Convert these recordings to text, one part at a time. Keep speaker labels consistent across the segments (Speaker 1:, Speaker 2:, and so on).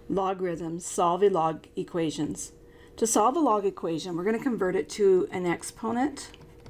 Speaker 1: Logarithms, solve log equations. To solve a log equation, we're going to convert it to an exponent,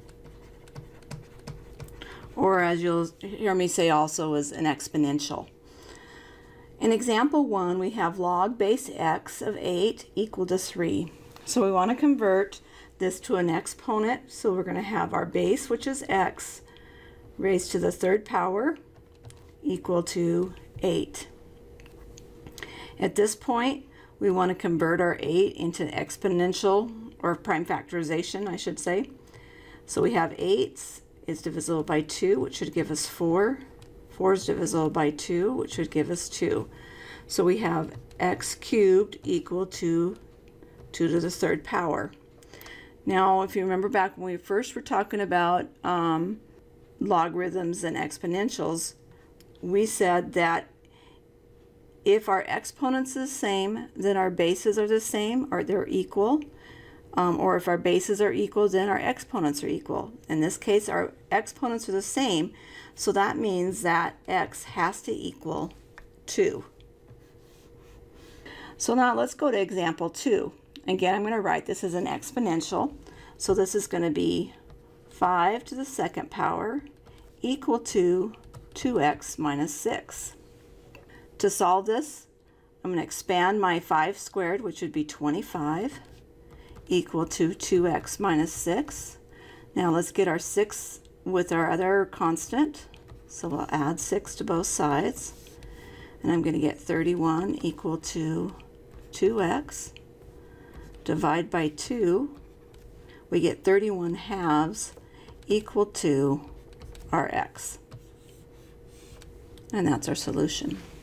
Speaker 1: or as you'll hear me say also, is an exponential. In example 1, we have log base x of 8 equal to 3. So we want to convert this to an exponent, so we're going to have our base, which is x, raised to the third power, equal to 8. At this point, we want to convert our 8 into exponential, or prime factorization, I should say. So we have 8 is divisible by 2, which should give us 4. 4 is divisible by 2, which should give us 2. So we have x cubed equal to 2 to the third power. Now, if you remember back when we first were talking about logarithms and exponentials, we said that if our exponents are the same, then our bases are the same, or they're equal. Or if our bases are equal, then our exponents are equal. In this case, our exponents are the same, so that means that x has to equal 2. So now let's go to example 2. Again, I'm going to write this as an exponential. So this is going to be 5 to the second power equal to 2x minus 6. To solve this, I'm going to expand my 5 squared, which would be 25, equal to 2x minus 6. Now let's get our 6 with our other constant. So we'll add 6 to both sides. And I'm going to get 31 equal to 2x. Divide by 2. We get 31 halves equal to our x. And that's our solution.